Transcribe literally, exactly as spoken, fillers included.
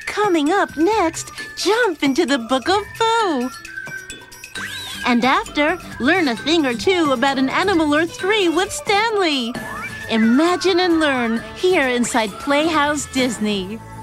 Coming up next, jump into the Book of Pooh. And after, learn a thing or two about an animal or three with Stanley. Imagine and learn here inside Playhouse Disney.